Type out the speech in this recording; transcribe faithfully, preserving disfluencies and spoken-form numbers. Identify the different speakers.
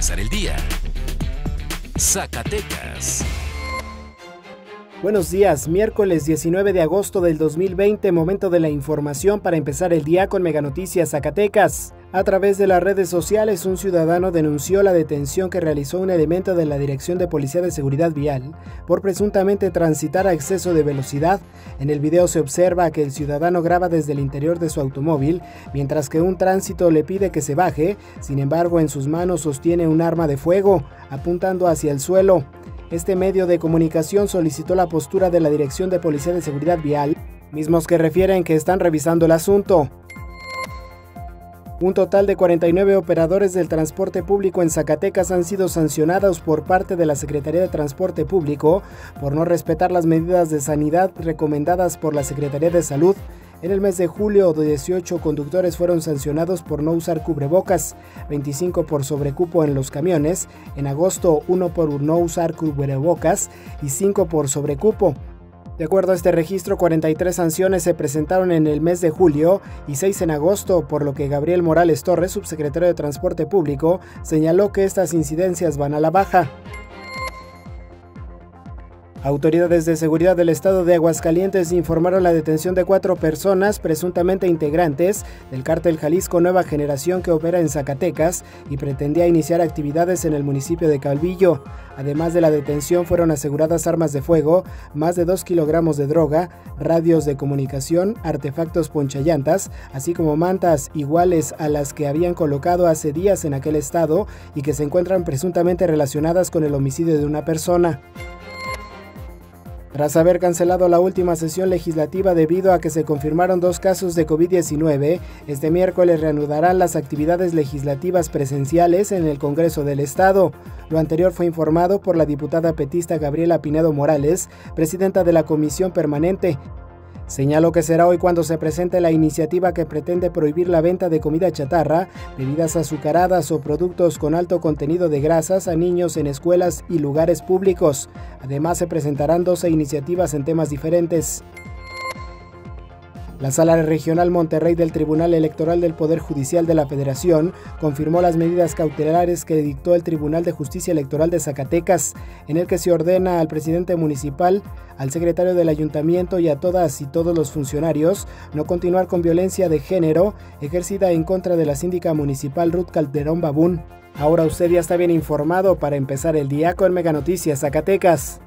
Speaker 1: empezar el día. Zacatecas.
Speaker 2: Buenos días, miércoles diecinueve de agosto del dos mil veinte, momento de la información para empezar el día con Mega Noticias Zacatecas. A través de las redes sociales, un ciudadano denunció la detención que realizó un elemento de la Dirección de Policía de Seguridad Vial por presuntamente transitar a exceso de velocidad. En el video se observa que el ciudadano graba desde el interior de su automóvil, mientras que un tránsito le pide que se baje. Sin embargo, en sus manos sostiene un arma de fuego, apuntando hacia el suelo. Este medio de comunicación solicitó la postura de la Dirección de Policía de Seguridad Vial, mismos que refieren que están revisando el asunto. Un total de cuarenta y nueve operadores del transporte público en Zacatecas han sido sancionados por parte de la Secretaría de Transporte Público por no respetar las medidas de sanidad recomendadas por la Secretaría de Salud. En el mes de julio, dieciocho conductores fueron sancionados por no usar cubrebocas, veinticinco por sobrecupo en los camiones, en agosto uno por no usar cubrebocas y cinco por sobrecupo. De acuerdo a este registro, cuarenta y tres sanciones se presentaron en el mes de julio y seis en agosto, por lo que Gabriel Morales Torres, subsecretario de Transporte Público, señaló que estas incidencias van a la baja. Autoridades de seguridad del estado de Aguascalientes informaron la detención de cuatro personas presuntamente integrantes del cártel Jalisco Nueva Generación que opera en Zacatecas y pretendía iniciar actividades en el municipio de Calvillo. Además de la detención, fueron aseguradas armas de fuego, más de dos kilogramos de droga, radios de comunicación, artefactos ponchallantas, así como mantas iguales a las que habían colocado hace días en aquel estado y que se encuentran presuntamente relacionadas con el homicidio de una persona. Tras haber cancelado la última sesión legislativa debido a que se confirmaron dos casos de COVID diecinueve, este miércoles reanudarán las actividades legislativas presenciales en el Congreso del Estado. Lo anterior fue informado por la diputada petista Gabriela Pinedo Morales, presidenta de la Comisión Permanente. Señaló que será hoy cuando se presente la iniciativa que pretende prohibir la venta de comida chatarra, bebidas azucaradas o productos con alto contenido de grasas a niños en escuelas y lugares públicos. Además, se presentarán doce iniciativas en temas diferentes. La Sala Regional Monterrey del Tribunal Electoral del Poder Judicial de la Federación confirmó las medidas cautelares que dictó el Tribunal de Justicia Electoral de Zacatecas, en el que se ordena al presidente municipal, al secretario del ayuntamiento y a todas y todos los funcionarios no continuar con violencia de género ejercida en contra de la síndica municipal Ruth Calderón Babún. Ahora usted ya está bien informado para empezar el día con Mega Noticias Zacatecas.